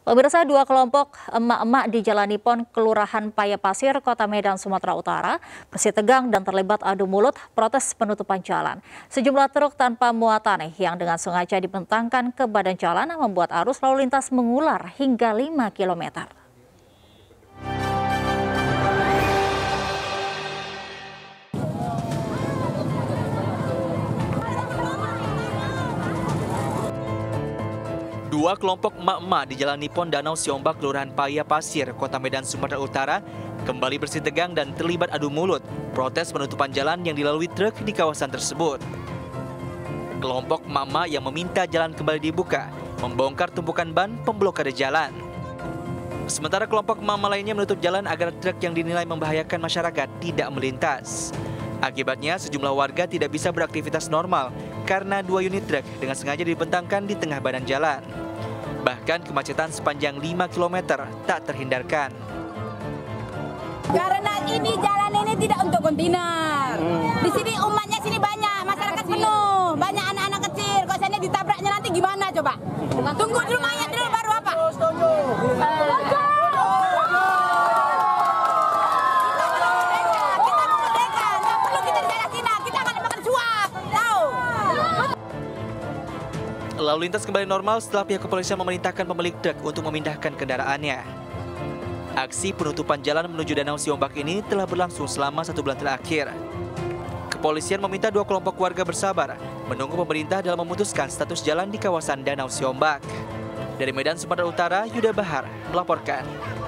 Pemirsa, dua kelompok emak-emak di Jalan Nipon, Kelurahan Payapasir, Kota Medan, Sumatera Utara, bersih tegang dan terlibat adu mulut protes penutupan jalan. Sejumlah truk tanpa muatan yang dengan sengaja dibentangkan ke badan jalan membuat arus lalu lintas mengular hingga 5 km. Dua kelompok emak-emak di Jalan Nipon Danau Siombak, Kelurahan Payapasir, Kota Medan, Sumatera Utara, kembali bersih tegang dan terlibat adu mulut protes penutupan jalan yang dilalui truk di kawasan tersebut. Kelompok emak-emak yang meminta jalan kembali dibuka, membongkar tumpukan ban pemblokade jalan. Sementara kelompok emak-emak lainnya menutup jalan agar truk yang dinilai membahayakan masyarakat tidak melintas. Akibatnya, sejumlah warga tidak bisa beraktivitas normal karena dua unit truk dengan sengaja dibentangkan di tengah badan jalan. Bahkan kemacetan sepanjang 5 km tak terhindarkan. Karena ini jalan ini tidak untuk kontainer. Di sini umatnya sini banyak, masyarakat penuh, banyak anak-anak kecil. Kalau seandainya ditabraknya nanti gimana coba? Tunggu dulu mayat dulu baru apa? Lalu lintas kembali normal setelah pihak kepolisian memerintahkan pemilik truk untuk memindahkan kendaraannya. Aksi penutupan jalan menuju Danau Siombak ini telah berlangsung selama 1 bulan terakhir. Kepolisian meminta dua kelompok warga bersabar, menunggu pemerintah dalam memutuskan status jalan di kawasan Danau Siombak. Dari Medan, Sumatera Utara, Yuda Bahar melaporkan.